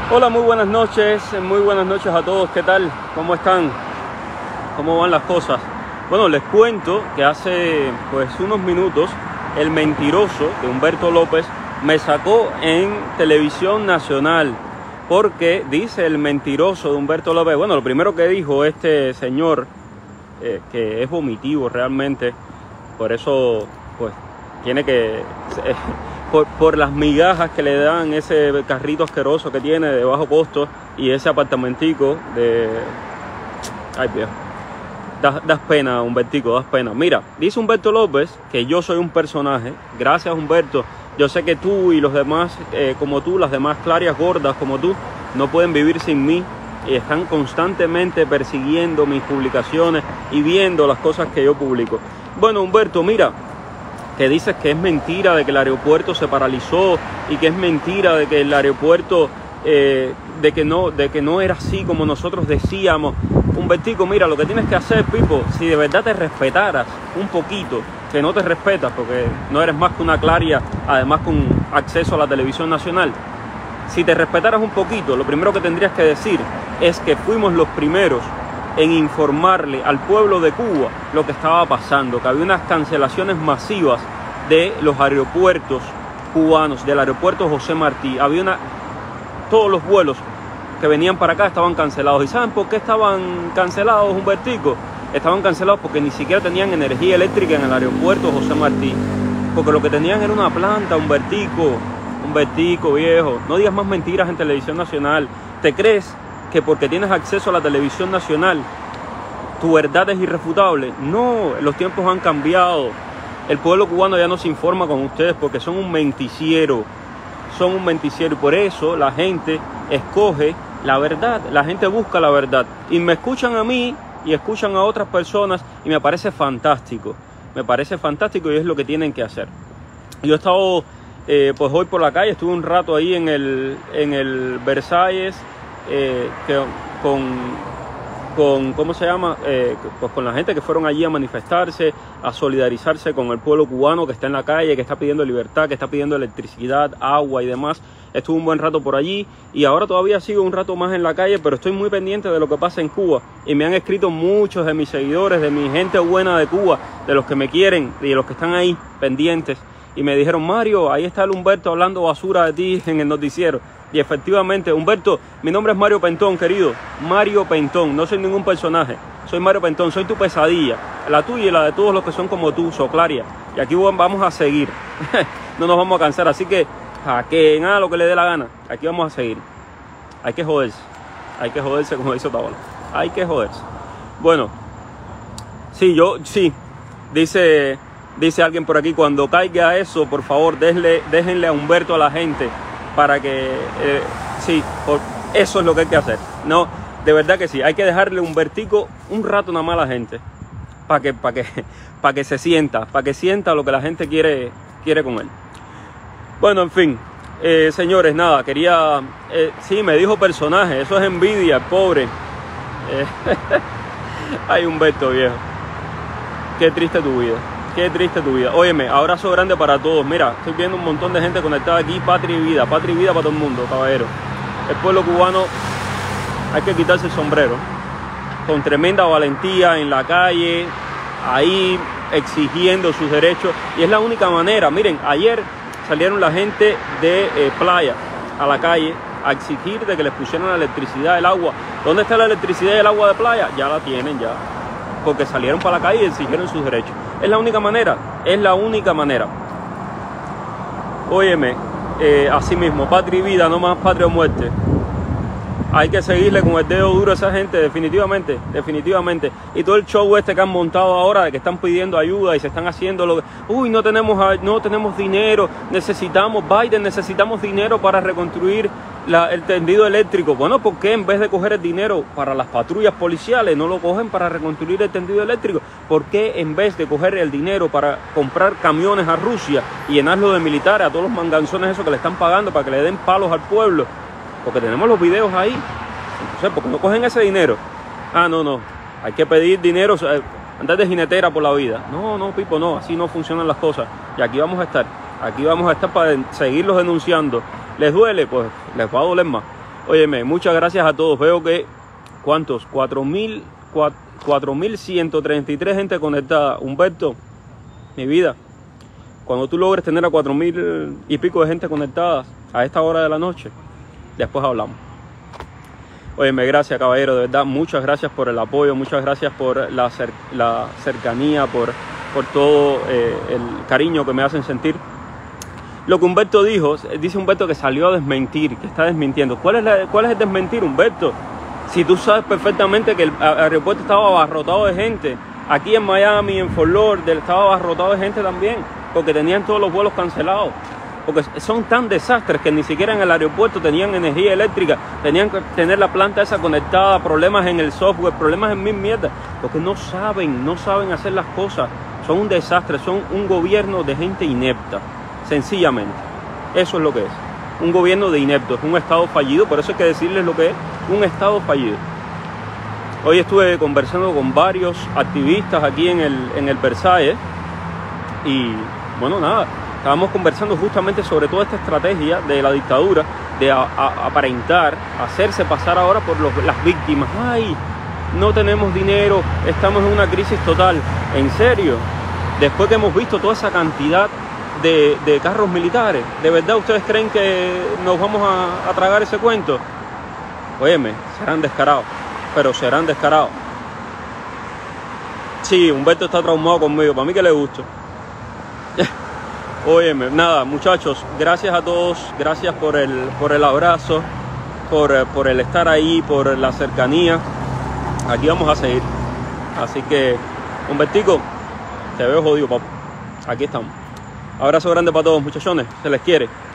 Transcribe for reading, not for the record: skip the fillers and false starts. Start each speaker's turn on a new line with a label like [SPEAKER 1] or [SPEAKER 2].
[SPEAKER 1] Hola, muy buenas noches a todos. ¿Qué tal? ¿Cómo están? ¿Cómo van las cosas? Bueno, les cuento que hace unos minutos el mentiroso de Humberto López me sacó en televisión nacional, porque dice el mentiroso de Humberto López. Bueno, lo primero que dijo este señor, que es vomitivo realmente, por eso pues tiene que... Por las migajas que le dan, ese carrito asqueroso que tiene de bajo costo y ese apartamentico de... Ay, viejo. Das pena, Humbertico, das pena. Mira, dice Humberto López que yo soy un personaje. Gracias, Humberto. Yo sé que tú y los demás, como tú, las demás clarias gordas como tú, no pueden vivir sin mí y están constantemente persiguiendo mis publicaciones y viendo las cosas que yo publico. Bueno, Humberto, mira, que dices que es mentira de que el aeropuerto se paralizó y que es mentira de que el aeropuerto, de que no era así como nosotros decíamos. Humbertico, mira, lo que tienes que hacer, Pipo, si de verdad te respetaras un poquito, que no te respetas porque no eres más que una claria, además con acceso a la televisión nacional, si te respetaras un poquito, lo primero que tendrías que decir es que fuimos los primeros en informarle al pueblo de Cuba lo que estaba pasando, que había unas cancelaciones masivas de los aeropuertos cubanos, del aeropuerto José Martí. Todos los vuelos que venían para acá estaban cancelados. ¿Y saben por qué estaban cancelados, Humbertico? Estaban cancelados porque ni siquiera tenían energía eléctrica en el aeropuerto José Martí, porque lo que tenían era una planta. Humbertico viejo, no digas más mentiras en televisión nacional. ¿Te crees que porque tienes acceso a la televisión nacional tu verdad es irrefutable? No, los tiempos han cambiado. El pueblo cubano ya no se informa con ustedes porque son un menticiero. Son un menticiero y por eso la gente escoge la verdad, la gente busca la verdad. Y me escuchan a mí y escuchan a otras personas y me parece fantástico. Me parece fantástico y es lo que tienen que hacer. Yo he estado pues hoy por la calle, estuve un rato ahí en el Versalles, ¿cómo se llama? Pues con la gente que fueron allí a manifestarse, a solidarizarse con el pueblo cubano que está en la calle, que está pidiendo libertad, que está pidiendo electricidad, agua y demás. Estuve un buen rato por allí y ahora todavía sigo un rato más en la calle, pero estoy muy pendiente de lo que pasa en Cuba. Y me han escrito muchos de mis seguidores, de mi gente buena de Cuba, de los que me quieren y de los que están ahí pendientes. Y me dijeron, Mario, ahí está el Humberto hablando basura de ti en el noticiero. Y efectivamente, Humberto, mi nombre es Mario Pentón, querido. Mario Pentón, no soy ningún personaje. Soy Mario Pentón, soy tu pesadilla. La tuya y la de todos los que son como tú, Soclaria. Y aquí vamos a seguir. No nos vamos a cansar, así que hackeen, hagan lo que le dé la gana. Aquí vamos a seguir. Hay que joderse como dice Otaola. Hay que joderse. Bueno, sí, dice alguien por aquí, cuando caiga eso, por favor, déjenle a Humberto a la gente para que, eso es lo que hay que hacer. No, de verdad que sí, hay que dejarle Humbertico un rato nada más a la gente, para que se sienta, para que sienta lo que la gente quiere con él. Bueno, en fin, señores, nada, sí, me dijo personaje, eso es envidia, pobre. Ay, Humberto, viejo, qué triste tu vida. Qué triste tu vida. Óyeme, abrazo grande para todos. Mira, estoy viendo un montón de gente conectada aquí. Patria y vida para todo el mundo, caballero. El pueblo cubano hay que quitarse el sombrero. Con tremenda valentía en la calle, ahí exigiendo sus derechos. Y es la única manera. Miren, ayer salieron la gente de Playa a la calle a exigir de que les pusieran la electricidad, el agua. ¿Dónde está la electricidad y el agua de Playa? Ya la tienen, ya. Porque salieron para la calle y exigieron sus derechos. Es la única manera, Óyeme, así mismo, patria y vida, no más patria o muerte. Hay que seguirle con el dedo duro a esa gente, definitivamente. Y todo el show este que han montado ahora, de que están pidiendo ayuda y se están haciendo lo que... Uy, no tenemos dinero, necesitamos dinero para reconstruir el tendido eléctrico. Bueno, ¿por qué en vez de coger el dinero para las patrullas policiales no lo cogen para reconstruir el tendido eléctrico? ¿Por qué en vez de coger el dinero para comprar camiones a Rusia y llenarlo de militares, a todos los manganzones esos que le están pagando para que le den palos al pueblo? Porque tenemos los videos ahí. Entonces, ¿por qué no cogen ese dinero? No, hay que pedir dinero, andar de jinetera por la vida. No, Pipo, no, así no funcionan las cosas. Y aquí vamos a estar para seguirlos denunciando. ¿Les duele? Pues les va a doler más. Óyeme, muchas gracias a todos. Veo que, ¿cuántos? 4.133 gente conectada. Humberto, mi vida, cuando tú logres tener a 4.000 y pico de gente conectada a esta hora de la noche, después hablamos. Óyeme, gracias, caballero, de verdad, muchas gracias por el apoyo, muchas gracias por la cercanía, por todo el cariño que me hacen sentir. Lo que Humberto dijo, dice Humberto que salió a desmentir, que está desmintiendo. ¿Cuál es el desmentir, Humberto? Si tú sabes perfectamente que el aeropuerto estaba abarrotado de gente, aquí en Miami, en Fort Lauderdale, estaba abarrotado de gente también, porque tenían todos los vuelos cancelados. Porque son tan desastres que ni siquiera en el aeropuerto tenían energía eléctrica, tenían que tener la planta esa conectada, problemas en el software, problemas en mil mierdas, porque no saben hacer las cosas. Son un desastre, son un gobierno de gente inepta, sencillamente. Eso es lo que es, un gobierno de ineptos, un estado fallido, por eso hay que decirles lo que es, un estado fallido. Hoy estuve conversando con varios activistas aquí en el Versalles y bueno, nada, estábamos conversando justamente sobre toda esta estrategia de la dictadura de aparentar, hacerse pasar ahora por las víctimas. Ay, no tenemos dinero, estamos en una crisis total. ¿En serio? Después que hemos visto toda esa cantidad de carros militares, ¿de verdad ustedes creen que nos vamos a tragar ese cuento? Óyeme, serán descarados, pero serán descarados. Sí, Humberto está traumado conmigo, para mí que le gusta. Óyeme, nada, muchachos, gracias a todos, gracias por el abrazo, por el estar ahí, por la cercanía. Aquí vamos a seguir. Así que, Humbertico, te veo jodido, papá. Aquí estamos. Abrazo grande para todos, muchachones, se les quiere.